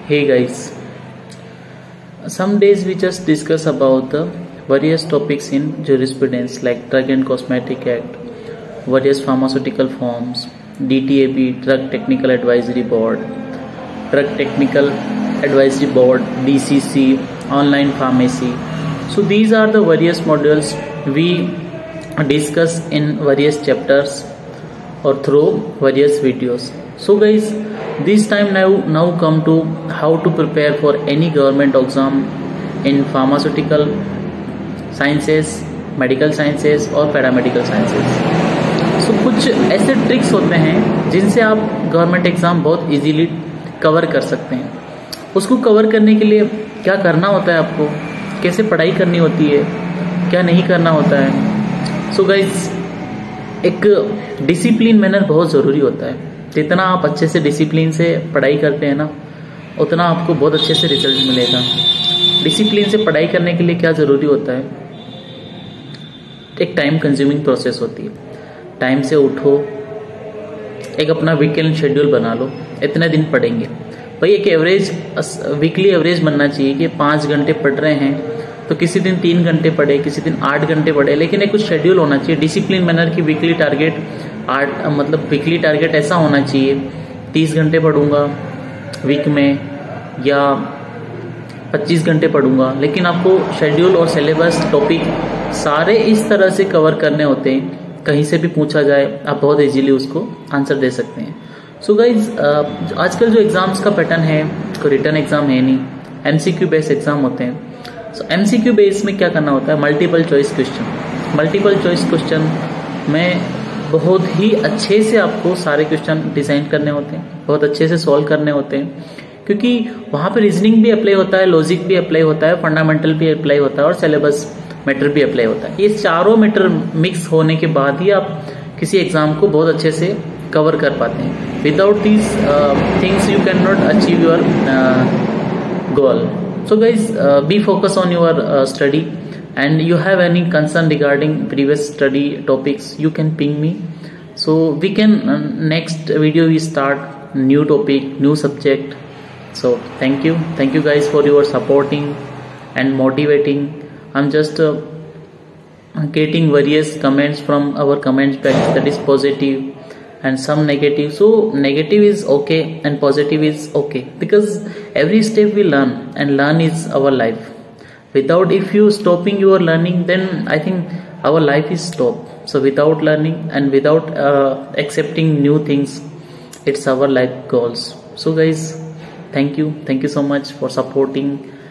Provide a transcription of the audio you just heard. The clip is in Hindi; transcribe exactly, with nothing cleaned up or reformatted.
Hey guys, some days we just discuss about the various topics in jurisprudence like Drug and Cosmetic Act, various pharmaceutical forms, D T A B, Drug Technical Advisory Board, Drug Technical Advisory Board, D C C, online pharmacy. So these are the various modules we discuss in various chapters or through various videos. So guys, this time now now come to how to prepare for any government exam in pharmaceutical sciences, medical sciences और पैरामेडिकल साइंसेस. सो कुछ ऐसे ट्रिक्स होते हैं जिनसे आप गवर्नमेंट एग्जाम बहुत इजीली कवर कर सकते हैं. उसको कवर करने के लिए क्या करना होता है, आपको कैसे पढ़ाई करनी होती है, क्या नहीं करना होता है. सो गाइज, एक डिसिप्लिन मैनर बहुत ज़रूरी होता है. जितना आप अच्छे से डिसिप्लिन से पढ़ाई करते हैं ना, उतना आपको बहुत अच्छे से रिजल्ट मिलेगा. डिसिप्लिन से पढ़ाई करने के लिए क्या ज़रूरी होता है, एक टाइम कंज्यूमिंग प्रोसेस होती है. टाइम से उठो, एक अपना वीकेंड शेड्यूल बना लो, इतने दिन पढ़ेंगे भाई. एक एवरेज वीकली एवरेज बनना चाहिए कि पाँच घंटे पढ़ रहे हैं तो किसी दिन तीन घंटे पढ़े, किसी दिन आठ घंटे पढ़े, लेकिन एक कुछ शेड्यूल होना चाहिए. डिसिप्लिन मैनर की वीकली टारगेट आठ मतलब वीकली टारगेट ऐसा होना चाहिए, तीस घंटे पढ़ूंगा वीक में या पच्चीस घंटे पढ़ूंगा. लेकिन आपको शेड्यूल और सिलेबस टॉपिक सारे इस तरह से कवर करने होते हैं, कहीं से भी पूछा जाए आप बहुत इजीली उसको आंसर दे सकते हैं. सो गाइज, आजकल जो एग्जाम्स का पैटर्न है, कोई रिटर्न एग्जाम है नहीं, एमसीक्यू बेस्ड एग्जाम होते हैं. सो एमसीक्यू बेस में क्या करना होता है, multiple choice question. Multiple choice question में बहुत ही अच्छे से आपको सारे क्वेश्चन डिजाइन करने होते हैं, बहुत अच्छे से सॉल्व करने होते हैं, क्योंकि वहाँ पे रीजनिंग भी अप्लाई होता है, लॉजिक भी अप्लाई होता है, फंडामेंटल भी अप्लाई होता है और सिलेबस मैटर भी अप्लाई होता है. ये चारों मैटर मिक्स होने के बाद ही आप किसी एग्जाम को बहुत अच्छे से कवर कर पाते हैं. Without these things you can not achieve your goal. So guys, uh, be focused on your uh, study, and you have any concern regarding previous study topics, you can ping me. So we can uh, next video we start new topic, new subject. So thank you, thank you guys for your supporting and motivating. I'm just uh, getting various comments from our comments page that is positive and some negative. So negative is okay and positive is okay, because every step we learn, and learn is our life. Without, if you stopping your learning, then I think our life is stopped. So without learning and without uh, accepting new things, it's our life goals. So guys, thank you thank you so much for supporting